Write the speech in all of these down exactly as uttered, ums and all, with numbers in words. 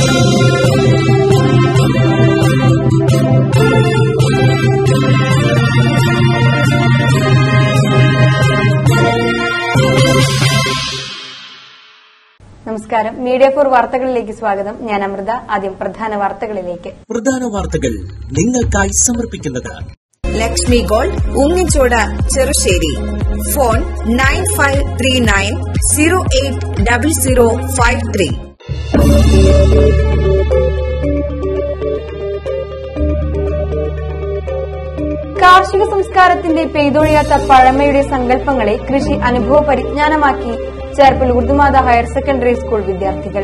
നമസ്കാരം. Media for വാർത്തകളിലേക്ക് സ്വാഗതം. ഞാൻ അമൃത. ആദ്യം പ്രധാന വാർത്തകളിലേക്ക്. പ്രധാന വാർത്തകൾ നിങ്ങൾക്കായി സമർപ്പിക്കുന്നത് Lakshmi gold, Ungichod, Cherussery. Phone nine five three nine zero eight double zero five three. കാർഷിക സംസ്കാരത്തിന്റെ പെയ്തൊഴിയാത്ത പഴമയുടെ സങ്കല്പങ്ങളെ കൃഷി അനുഭവ പരിജ്ഞാനമാക്കി ചേർപ്പിൽ ഉറുദുമാത ഹയർ സെക്കൻഡറി സ്കൂൾ വിദ്യാർത്ഥികൾ.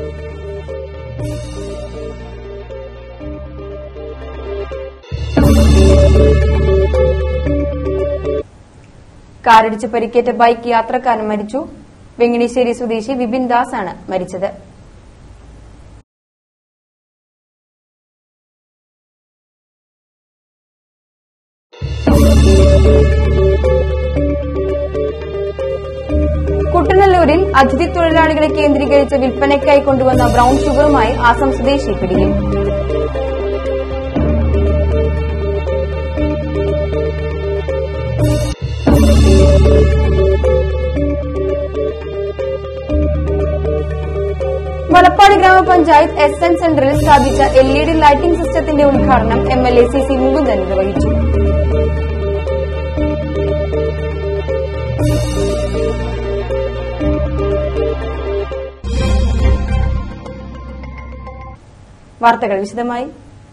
കാറിടിച്ച് പരിക്കേറ്റ ബൈക്ക് യാത്രക്കാരൻ മരിച്ചു. വെങ്ങിണിശ്ശേരി സ്വദേശി വിപിൻ ദാസ് ആണ് മരിച്ചത്. കുട്ടനല്ലൂരിൽ അതിഥി തൊഴിലാളികളെ കേന്ദ്രീകരിച്ച് വിൽപ്പനയ്ക്കായി കൊണ്ടുവന്ന ബ്രൌൺ ഷുഗറുമായി ആസം സ്വദേശി പിടിയിൽ. വലപ്പാട് ഗ്രാമപഞ്ചായത്ത് എസ് എൻ സെന്ററിൽ സ്ഥാപിച്ച എൽ ഇ ഡി ലൈറ്റിംഗ് സിസ്റ്റത്തിന്റെ ഉദ്ഘാടനം M L A C C Mukundan നിർവഹിച്ചു. വാർത്തകൾ വിശദമായി.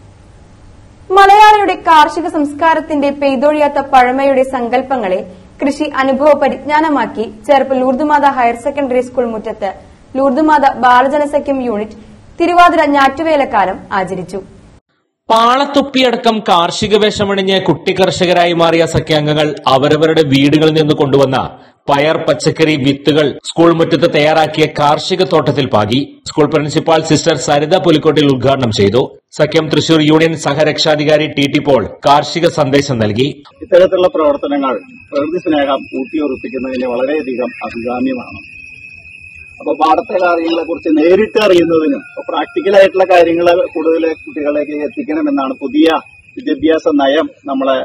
മലയാളിയുടെ കാർഷിക സംസ്കാരത്തിന്റെ പെയ്തൊഴിയാത്ത പഴമയുടെ സങ്കല്പങ്ങളെ കൃഷി അനുഭവ പരിജ്ഞാനമാക്കി Cherpu Lourdes Matha higher secondary school മുറ്റത്ത് ലൂർദുമാത ബാലജനസഖ്യം യൂണിറ്റ് തിരുവാതിര ഞാറ്റുവേലക്കാലം ആചരിച്ചു. പാളത്തൊപ്പിയടക്കം കാർഷിക വേഷമണിഞ്ഞ് കുട്ടി കർഷകരായി മാറിയ സഖ്യാംഗങ്ങൾ അവരവരുടെ വീടുകളിൽ നിന്ന് കൊണ്ടുവന്ന പയർ, പച്ചക്കറി വിത്തുകൾ സ്കൂൾ മുറ്റത്ത് തയ്യാറാക്കിയ കാർഷിക തോട്ടത്തിൽ പാകി. School principal sister Saritha Pulikkottil ഉദ്ഘാടനം ചെയ്തു. സഖ്യം തൃശൂർ യൂണിയൻ സഹരക്ഷാധികാരി ടി ടി പോൾ കാർഷിക സന്ദേശം നൽകി. ഇത്തരത്തിലുള്ള പ്രവർത്തനങ്ങൾ പ്രകൃതി സ്നേഹം ഊട്ടിയുറപ്പിക്കുന്നതിന് വളരെയധികം അഭികാമ്യമാണ്. അപ്പൊ പാടത്തെ കാര്യങ്ങളെ കുറിച്ച് നേരിട്ട് അറിയുന്നതിനും പ്രാക്ടിക്കലായിട്ടുള്ള കാര്യങ്ങൾ കൂടുതൽ കുട്ടികളിലേക്ക് എത്തിക്കണമെന്നാണ് പുതിയ വിദ്യാഭ്യാസ നയം നമ്മളെ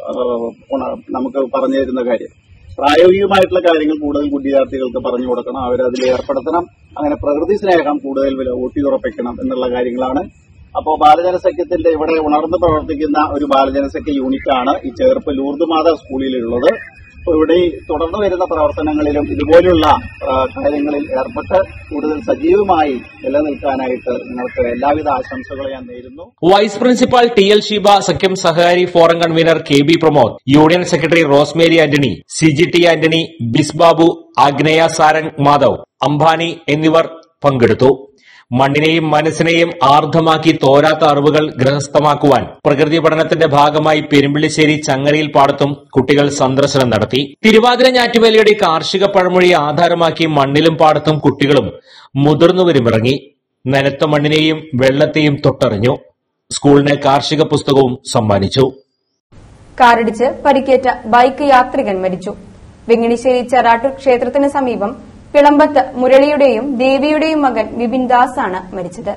നമുക്ക് പറഞ്ഞു തരുന്ന കാര്യം. പ്രായോഗികമായിട്ടുള്ള കാര്യങ്ങൾ കൂടുതൽ വിദ്യാർത്ഥികൾക്ക് പറഞ്ഞു കൊടുക്കണം, അവരതിൽ ഏർപ്പെടുത്തണം. അങ്ങനെ പ്രകൃതി സ്നേഹം കൂടുതൽ ഊട്ടിയുറപ്പിക്കണം എന്നുള്ള കാര്യങ്ങളാണ്. അപ്പോൾ ബാലജനസഖ്യത്തിന്റെ ഇവിടെ ഉണർന്ന് പ്രവർത്തിക്കുന്ന ഒരു ബാലജനസഖ്യ യൂണിറ്റാണ് ഈ ചേർപ്പ് ലൂർദുമാത സ്കൂളിലുള്ളത്. അപ്പോൾ ഇവിടെ തുടർന്ന് വരുന്ന പ്രവർത്തനങ്ങളിലും ഇതുപോലുള്ള കാര്യങ്ങളിൽ ഏർപ്പെട്ട് കൂടുതൽ സജീവമായി നിലനിൽക്കാനായിട്ട് നിങ്ങൾക്ക് എല്ലാവിധ ആശംസകളും ഞാൻ നേരുന്നു. Vice principal T L Sheeba, സഖ്യം സഹകാരി forum convener K B Pramod, union secretary Rosemary Antony, C G T Antony, Bis Babu, Agneya Sarang Madhav, Ambani എന്നിവർ പങ്കെടുത്തു. മണ്ണിനെയും മനസ്സിനെയും ആർദ്രമാക്കി തോരാത്ത അറിവുകൾ ഗൃഹസ്ഥമാക്കുവാൻ പ്രകൃതി പഠനത്തിന്റെ ഭാഗമായി പെരുമ്പിള്ളിശ്ശേരി ചങ്ങരയിൽ പാടത്തും കുട്ടികൾ സന്ദർശനം നടത്തി. തിരുവാതിര ഞാറ്റുവേലയുടെ കാർഷിക പഴമൊഴിയെ ആധാരമാക്കി മണ്ണിലും പാടത്തും കുട്ടികളും മുതിർന്നവരും ഇറങ്ങി. നനത്ത മണ്ണിനെയും വെള്ളത്തെയും തൊട്ടറിഞ്ഞു. സ്കൂളിന് കാർഷിക പുസ്തകവും സമ്മാനിച്ചു. കാറിടിച്ച് പരിക്കേറ്റ ബൈക്ക് യാത്രികൻ മരിച്ചു. വെങ്ങിണിശ്ശേരി ചെറാട്ടൂർ ക്ഷേത്രത്തിന് സമീപം പിളമ്പത്ത് മുരളിയുടെയും ദേവിയുടെയും മകൻ വിപിൻ ദാസ് ആണ് മരിച്ചത്.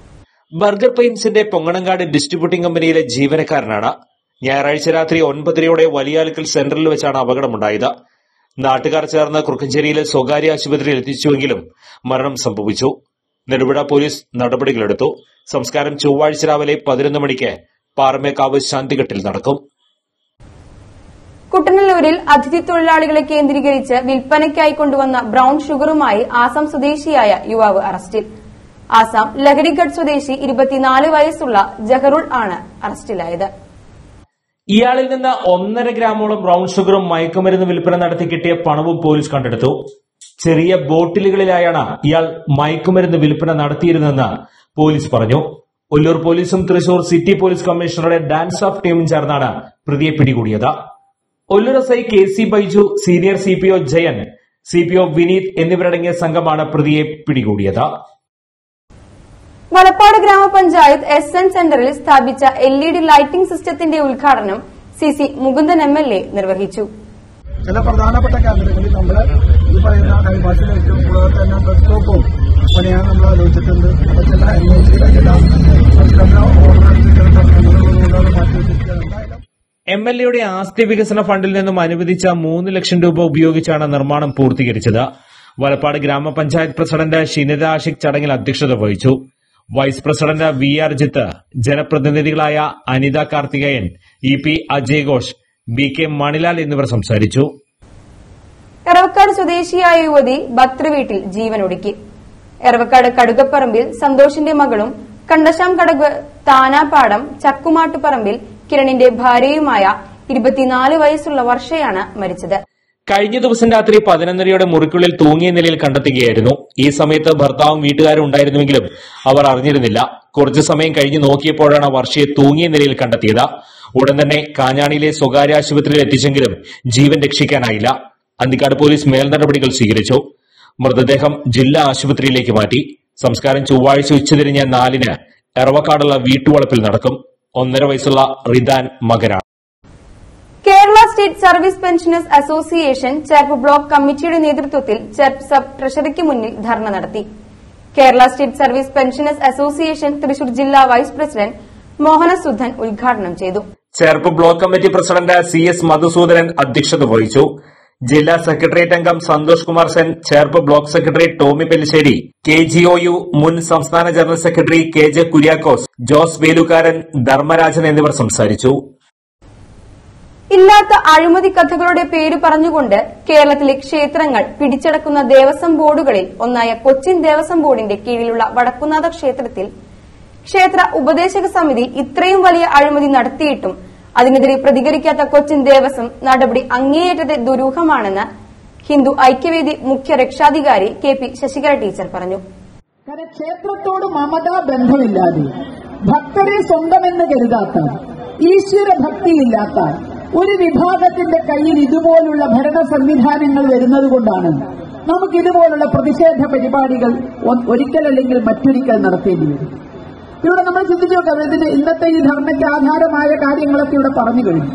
ബർഗർ പെയിന്റ്സിന്റെ പൊങ്ങണങ്കാട് ഡിസ്ട്രിബ്യൂട്ടിംഗ് കമ്പനിയിലെ ജീവനക്കാരനാണ്. ഞായറാഴ്ച രാത്രി ഒൻപതരയോടെ വലിയാലുക്കൽ സെന്ററിൽ വെച്ചാണ് അപകടമുണ്ടായത്. നാട്ടുകാർ ചേർന്ന് കുറുക്കഞ്ചേരിയിലെ സ്വകാര്യ ആശുപത്രിയിൽ എത്തിച്ചുവെങ്കിലും മരണം സംഭവിച്ചു. നെടുപുഴ പോലീസ് നടപടികളെടുത്തു. സംസ്കാരം ചൊവ്വാഴ്ച രാവിലെ പതിനൊന്ന് മണിക്ക് പാറമേക്കാവ് ശാന്തിഘട്ടിൽ നടക്കും. കുട്ടനല്ലൂരിൽ അതിഥി തൊഴിലാളികളെ കേന്ദ്രീകരിച്ച് വിൽപ്പനയ്ക്കായി കൊണ്ടുവന്ന ബ്രൌൺ ഷുഗറുമായി ആസാം സ്വദേശിയായ യുവാവ് അറസ്റ്റിൽ. ആസാം ലഹരിഗഡ് സ്വദേശി ഇരുപത്തിനാല് വയസ്സുള്ള ജഹറുൾ ആണ് അറസ്റ്റിലായത്. ഇയാളിൽ നിന്ന് ഒന്നര ഗ്രാമോളം ബ്രൌൺ ഷുഗറും മയക്കുമരുന്ന് വിൽപ്പന നടത്തി കിട്ടിയ പണവും പോലീസ് കണ്ടെടുത്തു. ചെറിയ ബോട്ടിലുകളിലായാണ് ഇയാൾ മയക്കുമരുന്ന് വിൽപ്പന നടത്തിയിരുന്നതെന്ന് പോലീസ് പറഞ്ഞു. ഒല്ലൂർ പോലീസും തൃശൂർ സിറ്റി പോലീസ് കമ്മീഷണറുടെ ഡാൻസ് ഓഫ് ടീമും ചേർന്നാണ് പ്രതിയെ പിടികൂടിയത്. Ollur S I K C Baiju, senior C P O Jayan, C P O Vineeth എന്നിവരടങ്ങിയ സംഘമാണ് പ്രതിയെ പിടികൂടിയത്. വലപ്പാട് ഗ്രാമപഞ്ചായത്ത് എസ് എൻ സെന്ററിൽ സ്ഥാപിച്ച എൽ ഇ ഡി ലൈറ്റിംഗ് സിസ്റ്റത്തിന്റെ ഉദ്ഘാടനം C C Mukundan M L A നിർവഹിച്ചു. ചില പ്രധാനപ്പെട്ട കേന്ദ്രങ്ങളിൽ നമ്മൾ ഈ പറയുന്ന കൈമാശിലേക്കും കൂടാതെ തന്നെ ബസ് സ്റ്റോപ്പും പണിയാൻ നമ്മൾ ആലോചിച്ചിട്ടുണ്ട്. ചില എൽ എയുടെ ആസ്തി വികസന ഫണ്ടിൽ നിന്നും അനുവദിച്ച മൂന്ന് ലക്ഷം രൂപ ഉപയോഗിച്ചാണ് നിർമ്മാണം പൂർത്തീകരിച്ചത്. വലപ്പാട് ഗ്രാമപഞ്ചായത്ത് പ്രസിഡന്റ് ഷിനിത ആഷിഖ് ചടങ്ങിൽ അധ്യക്ഷത വഹിച്ചു. Vice president V R Jith, ജനപ്രതിനിധികളായ Anitha Karthikeyan, E P Ajay Ghosh, B K Manilal എന്നിവർ സംസാരിച്ചു. എറവക്കാട് സ്വദേശിയായ യുവതി ഭർത്തൃവീട്ടിൽ ജീവനൊടുക്കി. എറവക്കാട് കടുകപ്പറമ്പിൽ സന്തോഷിന്റെ മകളും കണ്ടശാം കടക് താനാപ്പാടം ചക്കുമാട്ടുപറമ്പിൽ കിരണിന്റെ ഭാര്യയുമായ ഇരുപത്തിനാല് വയസ്സുള്ള വർഷയാണ് മരിച്ചത്. കഴിഞ്ഞ ദിവസം രാത്രി പതിനൊന്നരയോടെ മുറിക്കുള്ളിൽ തൂങ്ങിയ നിലയിൽ കണ്ടെത്തുകയായിരുന്നു. ഈ സമയത്ത് ഭർത്താവും വീട്ടുകാരും ഉണ്ടായിരുന്നുവെങ്കിലും അവർ അറിഞ്ഞിരുന്നില്ല. കുറച്ചു സമയം കഴിഞ്ഞ് നോക്കിയപ്പോഴാണ് വർഷയെ തൂങ്ങിയ നിലയിൽ കണ്ടെത്തിയത്. ഉടൻ തന്നെ കാഞ്ഞാണിയിലെ സ്വകാര്യ ആശുപത്രിയിൽ എത്തിച്ചെങ്കിലും ജീവൻ രക്ഷിക്കാനായില്ല. അന്തിക്കാട് പോലീസ് മേൽനടപടികൾ സ്വീകരിച്ചു. മൃതദേഹം ജില്ലാ ആശുപത്രിയിലേക്ക് മാറ്റി. സംസ്കാരം ചൊവ്വാഴ്ച ഉച്ചതിരിഞ്ഞ് നാലിന് എറവക്കാടുള്ള വീട്ടുവളപ്പിൽ നടക്കും. ഒന്നര വയസ്സുള്ള റിദാൻ മകരാണ്. Kerala state service pensioners association Cherpu block കമ്മിറ്റിയുടെ നേതൃത്വത്തിൽ ചെർപ്പ് സബ് ട്രഷറിക്ക് മുന്നിൽ ധർണ നടത്തി. Kerala state service pensioners association Thrissur ജില്ലാ വൈസ് പ്രസിഡന്റ് മോഹനസുധൻ ഉദ്ഘാടനം ചെയ്തു. Cherpu block committee president C S Madhusoodanan അധ്യക്ഷത വഹിച്ചു. ജില്ലാ സെക്രട്ടേറിയറ്റ് അംഗം Santhosh Kumar Sen, Cherpu block secretary Tomy Pellissery, K G O U മുൻ സംസ്ഥാന general secretary K J Kuriakose, Jose Velukaran, Dharmarajan എന്നിവർ സംസാരിച്ചു. ഇല്ലാത്ത അഴിമതി കഥകളുടെ പേര് പറഞ്ഞുകൊണ്ട് കേരളത്തിലെ ക്ഷേത്രങ്ങൾ പിടിച്ചടക്കുന്ന ദേവസ്വം ബോർഡുകളിൽ ഒന്നായ കൊച്ചിൻ ദേവസ്വം ബോർഡിന്റെ കീഴിലുള്ള വടക്കുന്നാഥ ക്ഷേത്രത്തിൽ ക്ഷേത്ര ഉപദേശക സമിതി ഇത്രയും വലിയ അഴിമതി നടത്തിയിട്ടും അതിനെതിരെ പ്രതികരിക്കാത്ത കൊച്ചിൻ ദേവസ്വം നടപടി അങ്ങേയറ്റത്തെ ദുരൂഹമാണെന്ന് ഹിന്ദു ഐക്യവേദി മുഖ്യ രക്ഷാധികാരി കെ പി ശശികല ടീച്ചർ പറഞ്ഞു. ക്ഷേത്രത്തോട് മമതാ ബന്ധമില്ലാതെ, ഭക്തരെ സ്വന്തമെന്ന് കരുതാത്ത, ഈശ്വര ഭക്തിയില്ലാത്ത ഒരു വിഭാഗത്തിന്റെ കയ്യിൽ ഇതുപോലുള്ള ഭരണ സംവിധാനങ്ങൾ വരുന്നതുകൊണ്ടാണ് നമുക്ക് ഇതുപോലുള്ള പ്രതിഷേധ പരിപാടികൾ ഒരിക്കലല്ലെങ്കിൽ മറ്റൊരിക്കൽ നടത്തേണ്ടി വരും. ഇവിടെ നമ്മൾ ചിന്തിച്ചു നോക്കാം, ഇതിന് ഇന്നത്തെ ഈ ധർമ്മയ്ക്ക് ആധാരമായ കാര്യങ്ങളൊക്കെ ഇവിടെ പറഞ്ഞു കഴിഞ്ഞു.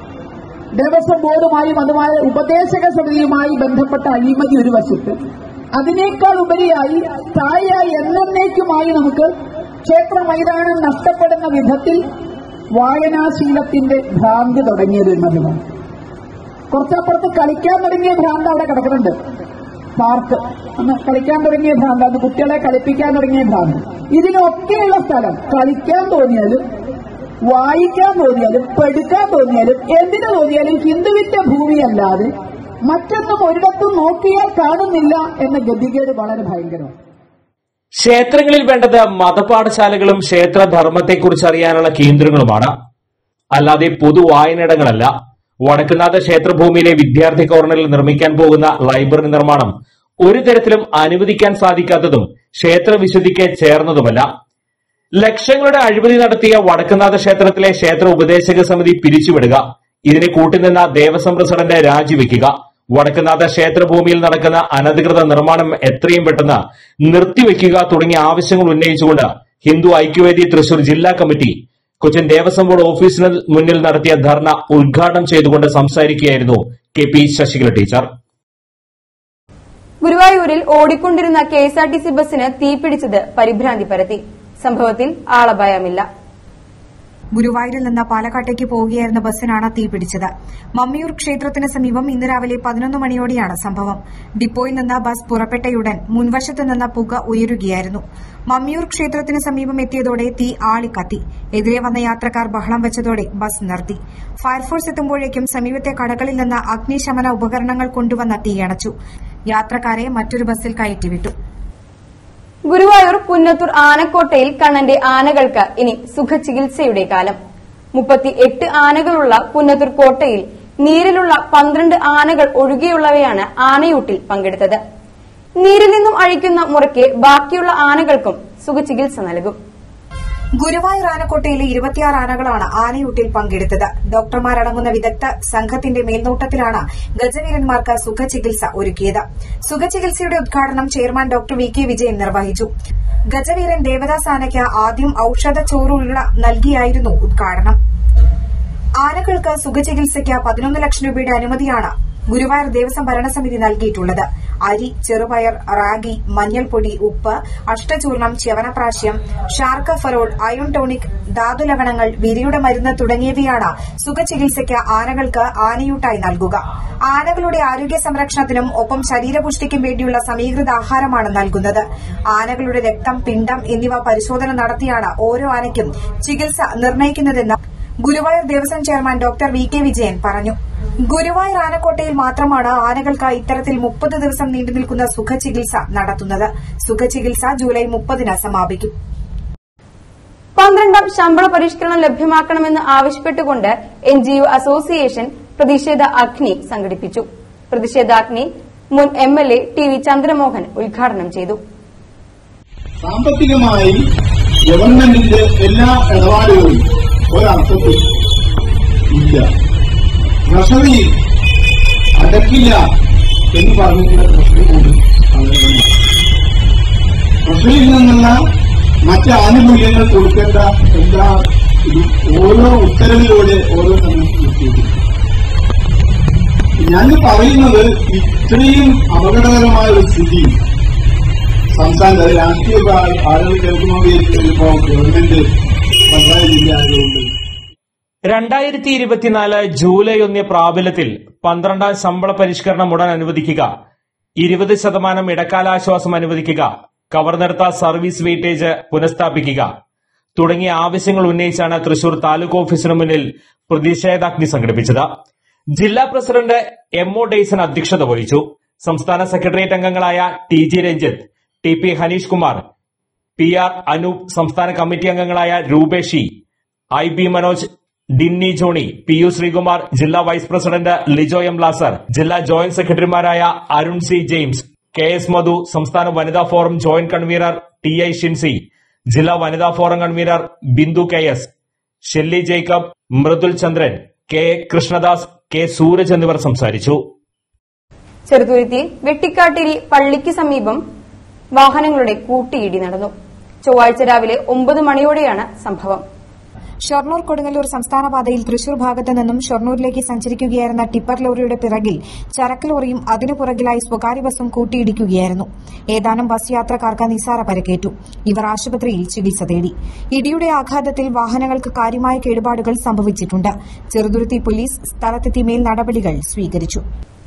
ദേവസ്വം ബോർഡുമായും അതുമായ ഉപദേശക സമിതിയുമായി ബന്ധപ്പെട്ട അഴിമതി ഒരു വശത്ത്, അതിനേക്കാൾ ഉപരിയായി സ്ഥായിയായി എന്നേക്കുമായി നമുക്ക് ക്ഷേത്ര മൈതാനം നഷ്ടപ്പെടുന്ന വിധത്തിൽ വായനാശീലത്തിന്റെ ഭ്രാന്തി തുടങ്ങിയത് എന്നതാണ്. കുറച്ചപ്പുറത്ത് കളിക്കാൻ തുടങ്ങിയ ഭ്രാന്ത് അവിടെ കിടക്കുന്നുണ്ട്. പാർക്ക് അന്ന് കളിക്കാൻ തുടങ്ങിയ ഭ്രാന്ത്, അന്ന് കുട്ടികളെ കളിപ്പിക്കാൻ തുടങ്ങിയ ഭ്രാന്ത്. ഇതിനൊക്കെയുള്ള സ്ഥലം കളിക്കാൻ തോന്നിയാലും വായിക്കാൻ തോന്നിയാലും പഠിക്കാൻ തോന്നിയാലും എന്തിനു തോന്നിയാലും ഹിന്ദുവിന്റെ ഭൂമിയല്ലാതെ മറ്റൊന്നും ഒരിടത്തും നോക്കിയാൽ കാണുന്നില്ല എന്ന ഗതികേട് വളരെ ഭയങ്കരമാണ്. ക്ഷേത്രങ്ങളിൽ വേണ്ടത് മതപാഠശാലകളും ക്ഷേത്രധർമ്മത്തെക്കുറിച്ച് അറിയാനുള്ള കേന്ദ്രങ്ങളുമാണ്, അല്ലാതെ പൊതു വായനയിടങ്ങളല്ല. വടക്കുന്നാഥ ക്ഷേത്രഭൂമിയിലെ വിദ്യാർത്ഥി കോർണറിൽ നിർമ്മിക്കാൻ പോകുന്ന ലൈബ്രറി നിർമ്മാണം ഒരു തരത്തിലും അനുവദിക്കാൻ സാധിക്കാത്തതും ക്ഷേത്ര വിശുദ്ധിക്ക് ചേർന്നതുമല്ല. ലക്ഷങ്ങളുടെ അഴിമതി നടത്തിയ വടക്കുന്നാഥ ക്ഷേത്രത്തിലെ ക്ഷേത്ര ഉപദേശക സമിതി പിരിച്ചുവിടുക, ഇതിനെ കൂട്ടുനിന്ന ദേവസ്വം പ്രസിഡന്റ് രാജിവെക്കുക, വടക്കുന്നാഥ ക്ഷേത്രഭൂമിയിൽ നടക്കുന്ന അനധികൃത നിർമ്മാണം എത്രയും പെട്ടെന്ന് നിർത്തിവെക്കുക തുടങ്ങിയ ആവശ്യങ്ങൾ ഉന്നയിച്ചുകൊണ്ട് ഹിന്ദു ഐക്യവേദി തൃശൂർ ജില്ലാ കമ്മിറ്റി കൊച്ചിൻ ദേവസ്വം ബോർഡ് ഓഫീസിന് മുന്നിൽ നടത്തിയ ധർണ ഉദ്ഘാടനം ചെയ്തുകൊണ്ട് സംസാരിക്കുകയായിരുന്നു കെ പി ശശികല ടീച്ചർ. ഗുരുവായൂരിൽ ഓടിക്കൊണ്ടിരുന്ന K S R T C ബസിന് തീപിടിച്ചത് പരിഭ്രാന്തി പരത്തി. സംഭവത്തിൽ ആളപായമില്ല. ഗുരുവായൂരിൽ നിന്ന് പാലക്കാട്ടേക്ക് പോവുകയായിരുന്ന ബസ്സിനാണ് തീപിടിച്ചത്. മമ്മിയൂർ ക്ഷേത്രത്തിന് സമീപം ഇന്ന് രാവിലെ പതിനൊന്ന് മണിയോടെയാണ് സംഭവം. ഡിപ്പോയിൽ നിന്ന് ബസ് പുറപ്പെട്ടയുടൻ മുൻവശത്ത് നിന്ന് പുക ഉയരുകയായിരുന്നു. മമ്മിയൂർ ക്ഷേത്രത്തിന് സമീപം എത്തിയതോടെ തീ ആളിക്കത്തി. എതിരെ വന്ന യാത്രക്കാർ ബഹളം വെച്ചതോടെ ബസ് നിർത്തി. ഫയർഫോഴ്സ് എത്തുമ്പോഴേക്കും സമീപത്തെ കടകളിൽ നിന്ന് അഗ്നിശമന ഉപകരണങ്ങൾ കൊണ്ടുവന്ന തീയണച്ചു. യാത്രക്കാരെ മറ്റൊരു ബസ്സിൽ കയറ്റിവിട്ടു. ഗുരുവായൂർ പുന്നത്തൂർ ആനക്കോട്ടയിൽ കണ്ണന്റെ ആനകൾക്ക് ഇനി സുഖചികിത്സയുടെ കാലം. മുപ്പത്തിയെട്ട് ആനകളുള്ള പുന്നത്തൂർ കോട്ടയിൽ നീരിലുള്ള പന്ത്രണ്ട് ആനകൾ ഒഴികെയുള്ളവയാണ് ആനയൂട്ടിൽ പങ്കെടുത്തത്. നീരിൽ നിന്നും അഴിക്കുന്ന മുറയ്ക്ക് ബാക്കിയുള്ള ആനകൾക്കും സുഖചികിത്സ നൽകും. ഗുരുവായൂർ ആനക്കോട്ടയിലെ ഇരുപത്തിയാറ് ആനകളാണ് ആനയൂട്ടിൽ പങ്കെടുത്തത്. ഡോക്ടർമാരടങ്ങുന്ന വിദഗ്ധ സംഘത്തിന്റെ മേൽനോട്ടത്തിലാണ് ഗജവീരന്മാർക്ക് സുഖചികിത്സ ഒരുക്കിയത്. സുഖചികിത്സയുടെ ഉദ്ഘാടനം chairman doctor V K Vijayan നിർവഹിച്ചു. ഗജവീരൻ ദേവദാസ് ആനയ്ക്ക് ആദ്യം ഔഷധ ചോറുരുള നൽകിയായിരുന്നു ഉദ്ഘാടനം. ആനകൾക്ക് സുഖചികിത്സയ്ക്ക് പതിനൊന്ന് ലക്ഷം രൂപയുടെ അനുമതിയാണ് ഗുരുവായൂർ ദേവസ്വം ഭരണസമിതി നൽകിയിട്ടുള്ളത്. അരി, ചെറുപയർ, റാഗി, മഞ്ഞൾപ്പൊടി, ഉപ്പ്, അഷ്ടചൂർണം, ച്യവനപ്രാശ്യം, ഷാർക്കഫറോൾ, അയോൺ ടോണിക്, ധാതുലവണങ്ങൾ, വിരിയുടെ മരുന്ന് തുടങ്ങിയവയാണ് സുഖചികിത്സയ്ക്ക് ആനകൾക്ക് ആനയൂട്ടായി നൽകുക. ആനകളുടെ ആരോഗ്യ സംരക്ഷണത്തിനും ഒപ്പം ശരീരപുഷ്ടിക്കും വേണ്ടിയുള്ള സമീകൃത ആഹാരമാണ് നൽകുന്നത്. ആനകളുടെ രക്തം, പിണ്ഡം എന്നിവ പരിശോധന നടത്തിയാണ് ഓരോ ആനയ്ക്കും ചികിത്സ നിർണ്ണയിക്കുന്നതെന്ന് Guruvayur Devaswom chairman doctor V K Vijayan പറഞ്ഞു. ഗുരുവായൂർ ആനക്കോട്ടയിൽ മാത്രമാണ് ആനകൾക്ക് ഇത്തരത്തിൽ മുപ്പത് ദിവസം നീണ്ടുനിൽക്കുന്ന സുഖചികിത്സ നടത്തുന്നത്. സുഖചികിത്സ ജൂലൈ മുപ്പതിന് സമാപിക്കും. പന്ത്രണ്ടാം ശമ്പള പരിഷ്കരണം ലഭ്യമാക്കണമെന്ന് ആവശ്യപ്പെട്ടുകൊണ്ട് എൻ ജി ഒ അസോസിയേഷൻ പ്രതിഷേധ അഗ്നി സംഘടിപ്പിച്ചു. പ്രതിഷേധാഗ്നി മുൻ M L A T V Chandramohan ഉദ്ഘാടനം ചെയ്തു. സാമ്പത്തികമായി ഗവൺമെന്റിന്റെ എല്ലാ ഇടപാടുകളും ഒരർത്ഥത്തിൽ ഇല്ല, ട്രഷറി അടക്കില്ല എന്ന് പറഞ്ഞിട്ടുള്ള ട്രഷറി കൂടി ട്രഷറിയിൽ നിന്നുള്ള മറ്റ് ആനുകൂല്യങ്ങൾ കൊടുക്കേണ്ട എല്ലാ ഓരോ ഉത്തരവിലൂടെ ഓരോ സമയത്തും ഞാൻ പറയുന്നത് ഇത്രയും അപകടകരമായ ഒരു സ്ഥിതി സംസ്ഥാനത്ത് രാഷ്ട്രീയ ആളുകൾ കേൾക്കുമ്പോൾ ഗവൺമെന്റ് രണ്ടായിരത്തി ഇരുപത്തിനാല് ജൂലൈ ഒന്ന് പ്രാബല്യത്തിൽ പന്ത്രണ്ടാം ശമ്പള പരിഷ്കരണം ഉടൻ അനുവദിക്കുക, ഇരുപത് ശതമാനം ഇടക്കാലാശ്വാസം അനുവദിക്കുക, കവർ നിർത്ത സർവീസ് വെയിറ്റേജ് പുനഃസ്ഥാപിക്കുക തുടങ്ങിയ ആവശ്യങ്ങൾ ഉന്നയിച്ചാണ് തൃശൂർ താലൂക്ക് ഓഫീസിന് മുന്നിൽ പ്രതിഷേധാഗ്നി സംഘടിപ്പിച്ചത്. ജില്ലാ പ്രസിഡന്റ് എം ഒ ഡെയ്സൺ അധ്യക്ഷത വഹിച്ചു. സംസ്ഥാന സെക്രട്ടേറിയറ്റ് അംഗങ്ങളായ T G Ranjith, T P Haneesh Kumar, P R Anoop, സംസ്ഥാന കമ്മിറ്റി അംഗങ്ങളായ രൂപേഷി, I B Manoj, Dinny Johny, P U Sreekumar, ജില്ലാ vice president Lijo M Lazar, ജില്ലാ ജോയിന്റ് സെക്രട്ടറിമാരായ Arun C James, K S Madhu, സംസ്ഥാന വനിതാ forum joint convener T I Shincy, ജില്ലാ വനിതാ forum convener Bindu K S, Shelly Jacob, Mridul Chandran, K Krishnadas, K Sooraj എന്നിവർ സംസാരിച്ചു. ചെറുതുരുത്തി വെട്ടിക്കാട്ടിരി പള്ളിക്ക് സമീപം വാഹനങ്ങളുടെ കൂട്ടിയിടി നടന്നു. ചൊവ്വാഴ്ച രാവിലെ ഒമ്പത് മണിയോടെയാണ് സംഭവം. ഷൊർണൂർ കൊടുങ്ങല്ലൂർ സംസ്ഥാന പാതയിൽ തൃശൂർ ഭാഗത്തു നിന്നും ഷൊർണൂരിലേക്ക് സഞ്ചരിക്കുകയായിരുന്ന ടിപ്പർ ലോറിയുടെ പിറകിൽ ചരക്ക് ലോറിയും അതിനു പുറകിലായി സ്വകാര്യ ബസും കൂട്ടിയിടിക്കുകയായിരുന്നു. ഏതാനും ബസ് യാത്രക്കാർക്ക് നിസാര പരിക്കേറ്റു. ഇവർ ആശുപത്രിയിൽ ചികിത്സ തേടി. ഇടിയുടെ ആഘാതത്തിൽ വാഹനങ്ങൾക്ക് കാര്യമായ കേടുപാടുകൾ സംഭവിച്ചിട്ടുണ്ട്. ചെറുതുരുത്തി പോലീസ് സ്ഥലത്തെത്തി മേൽ നടപടികൾ സ്വീകരിച്ചു.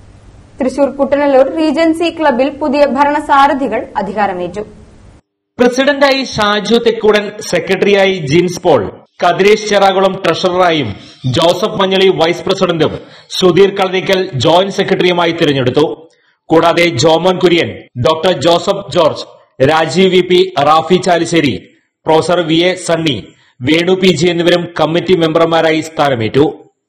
തൃശൂർ കുട്ടനല്ലൂർ റീജൻസി ക്ലബിൽ പുതിയ ഭരണസാരഥികൾ അധികാരമേറ്റു. പ്രസിഡന്റായി ഷാജു തെക്കൂടൻ, സെക്രട്ടറിയായി ജിൻസ് പോൾ, കതിരേഷ് ചെറാകുളം ട്രഷററായും ജോസഫ് മഞ്ഞളി വൈസ് പ്രസിഡന്റും സുധീർ കളരിക്കൽ ജോയിന്റ് സെക്രട്ടറിയുമായി തിരഞ്ഞെടുത്തു. കൂടാതെ Jomon Kurian, doctor Joseph George, Rajeev V P, Rafi Chalissery, professor V A Sunny, Venu P G എന്നിവരും കമ്മിറ്റി മെമ്പർമാരായി സ്ഥാനമേറ്റു.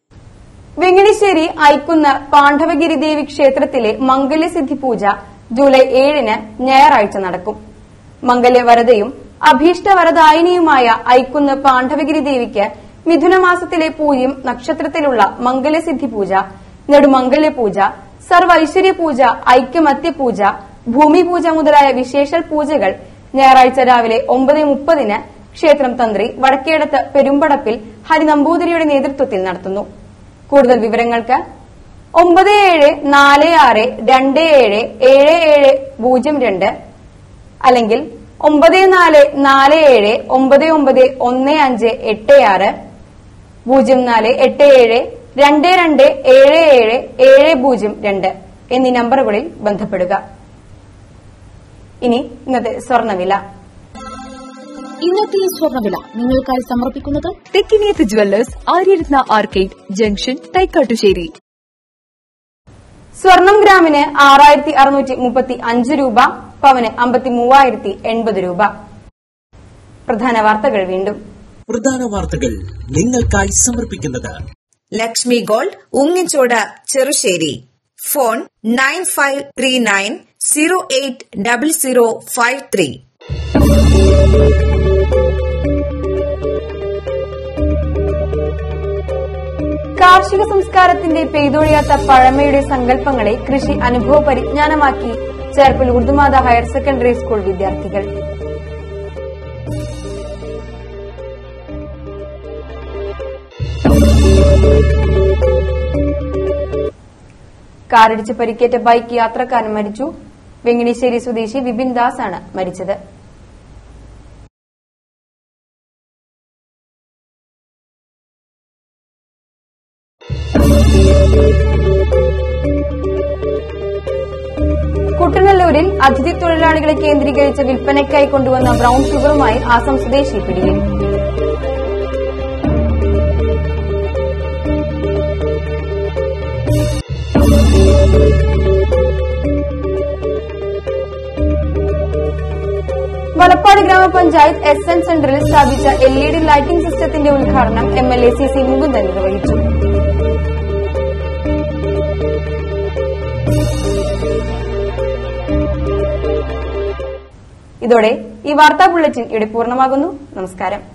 വെങ്ങണിശ്ശേരി ഐക്കുന്ന് പാണ്ഡവഗിരി ദേവി ക്ഷേത്രത്തിലെ മംഗല്യസിദ്ധി പൂജ ജൂലൈ ഏഴിന് ഞായറാഴ്ച നടക്കും. മംഗല്യവരതയും അഭീഷ്ടവരദായിനിയുമായ ഐക്കുന്ന് പാണ്ഡവഗിരി ദേവിക്ക് മിഥുനമാസത്തിലെ പൂയം നക്ഷത്രത്തിലുള്ള മംഗല്യസിദ്ധി പൂജ, നെടുമംഗല്യ പൂജ, സർവൈശ്വര്യ പൂജ, ഐക്യമത്യ പൂജ, ഭൂമി പൂജ മുതലായ വിശേഷൽ പൂജകൾ ഞായറാഴ്ച രാവിലെ ഒമ്പത് മുപ്പതിന് ക്ഷേത്രം തന്ത്രി വടക്കേടത്ത് പെരുമ്പടപ്പിൽ ഹരിനമ്പൂതിരിയുടെ നേതൃത്വത്തിൽ നടത്തുന്നു. കൂടുതൽ വിവരങ്ങൾക്ക് ഒമ്പത് ഏഴ് നാല് ആറ് രണ്ട് ഏഴ് ഏഴ് ഏഴ് പൂജ്യം രണ്ട് അല്ലെങ്കിൽ ഒമ്പത് നാല് നാല് ഏഴ് ഒമ്പത് ഒമ്പത് ഒന്ന് അഞ്ച് എട്ട് ആറ് പൂജ്യം നാല് എട്ട് ഏഴ് രണ്ട് രണ്ട് ഏഴ് ഏഴ് ഏഴ് പൂജ്യം രണ്ട് എന്നീ നമ്പറുകളിൽ ബന്ധപ്പെടുക. ഇനി ഇന്നത്തെ സ്വർണ്ണവില. ഇന്നത്തെ സ്വർണ്ണവില നിങ്ങൾക്കായി സമർപ്പിക്കുന്നത് Thekkiniyath jewellers, Aryaratna arcade junction, Thaikkattussery. സ്വർണം ഗ്രാമിന് ആറായിരത്തി അറുന്നൂറ്റി മുപ്പത്തി അഞ്ച് രൂപ, പവന് അമ്പത്തി മൂവായിരത്തി എൺപത് രൂപ. പ്രധാന വാർത്തകൾ വീണ്ടും. പ്രധാന വാർത്തകൾ നിങ്ങൾക്കായി സമർപ്പിക്കുന്നത് Lakshmi gold, Ungichod, Cherussery. Phone nine five three nine zero eight double zero five three. കാർഷിക സംസ്കാരത്തിന്റെ പെയ്തൊഴിയാത്ത പഴമയുടെ സങ്കല്പങ്ങളെ കൃഷി അനുഭവ പരിജ്ഞാനമാക്കി ചേർപ്പിൽ ഉറുദുമാത ഹയർ സെക്കൻഡറി സ്കൂൾ വിദ്യാർത്ഥികൾ. കാറിടിച്ച് പരിക്കേറ്റ ബൈക്ക് യാത്രക്കാരൻ മരിച്ചു. വെങ്ങിണിശ്ശേരി സ്വദേശി വിപിൻ ദാസ് ആണ് മരിച്ചത്. കുട്ടനല്ലൂരിൽ അതിഥി തൊഴിലാളികളെ കേന്ദ്രീകരിച്ച് വിൽപ്പനയ്ക്കായി കൊണ്ടുവന്ന ബ്രൌൺ ഷുഗറുമായി ആസം സ്വദേശി പിടിയിൽ. വലപ്പാട് ഗ്രാമപഞ്ചായത്ത് എസ് എൻ സെന്ററിൽ സ്ഥാപിച്ച എൽ ഇ ഡി ലൈറ്റിംഗ് സിസ്റ്റത്തിന്റെ ഉദ്ഘാടനം M L A C C Mukundan നിർവഹിച്ചു. ഇതോടെ ഈ വാർത്താ ബുള്ളറ്റിൻ ഇവിടെ പൂർണ്ണമാകുന്നു. നമസ്കാരം.